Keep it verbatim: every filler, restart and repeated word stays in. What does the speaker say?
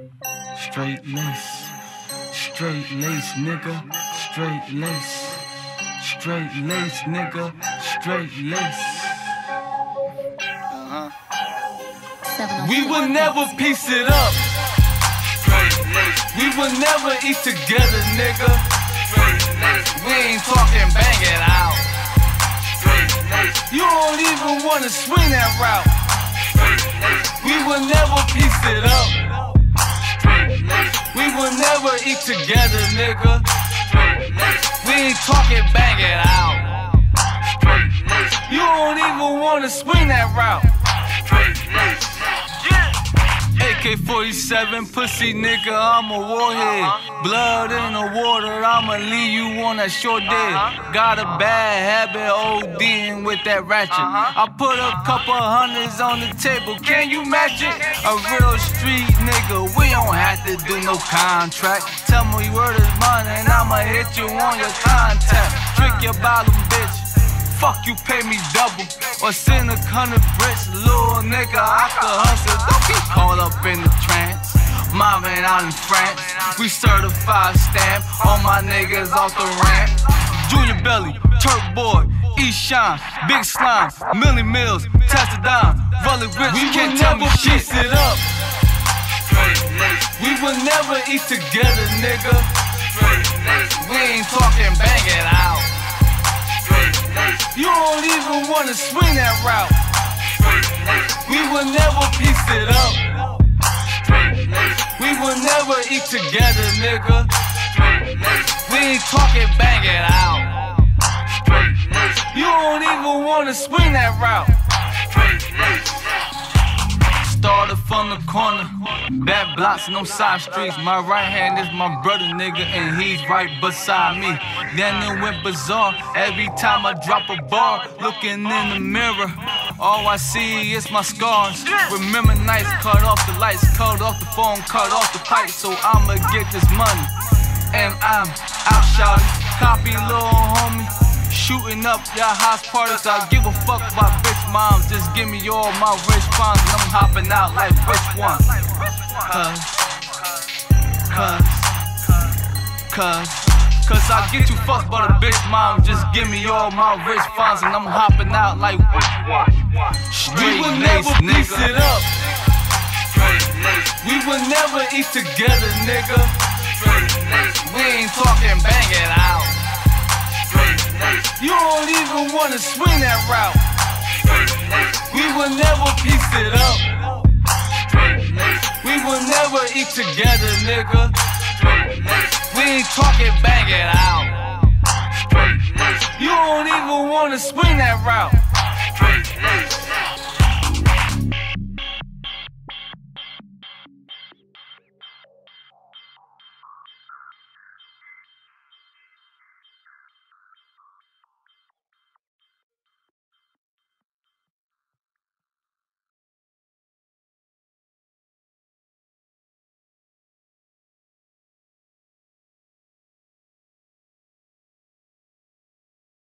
Straight lace, straight lace, nigga, straight lace, straight lace, nigga, straight lace. Uh-huh. We would never piece it up. Straight lace. We would never eat together, nigga. Straight lace. We ain't talking bang it out. Straight lace. You don't even wanna swing that route. Straight lace. We would never piece it up. We will never eat together, nigga. We ain't talking bang it out. You don't even wanna swing that route. A K forty-seven, pussy nigga, I'm a warhead. Blood in the water, I'ma leave you on that short dead. Got a bad habit, ODing with that ratchet. I put a couple hundreds on the table, can you match it? A real street nigga, we don't have to do no contract. Tell me word is mine and I'ma hit you on your contact. Trick your bottom, bitch. Fuck you, pay me double or send a hundred bricks, little nigga. I could hustle, don't get caught up in the trance. Mobbing out in France, we certified stamp. All my niggas off the ramp. Junior Belly, Turk Boy, East Shine, Big Slime, Millie Mills, Testadine, Rolling Rich. You can't tell me shit. It up. We will never eat together, nigga. We ain't talking bang it out. You don't even wanna swing that route. We will never piece it up. We will never eat together, nigga. We ain't talking bang it out. You don't even wanna swing that route. Started from the corner, bad blocks, no side streets. My right hand is my brother, nigga, and he's right beside me. Then it went bizarre. Every time I drop a bar, looking in the mirror, all I see is my scars. Remember nights, cut off the lights, cut off the phone, cut off the pipe. So I'ma get this money, and I'm out shouting. Copy, little homie. Shooting up y'all house parties, I give a fuck about bitch moms. Just give me all my rich funds and I'm hopping out like which one? Cause, cause, cause, cause I get you fucked by the bitch mom. Just give me all my rich funds and I'm hopping out like which one? Straight we will never piece it up. We will never eat together, nigga. We ain't talking bang it out. You don't even wanna swing that route. We will never piece it up. We will never eat together, nigga. We ain't talking bang it out. You don't even wanna swing that route.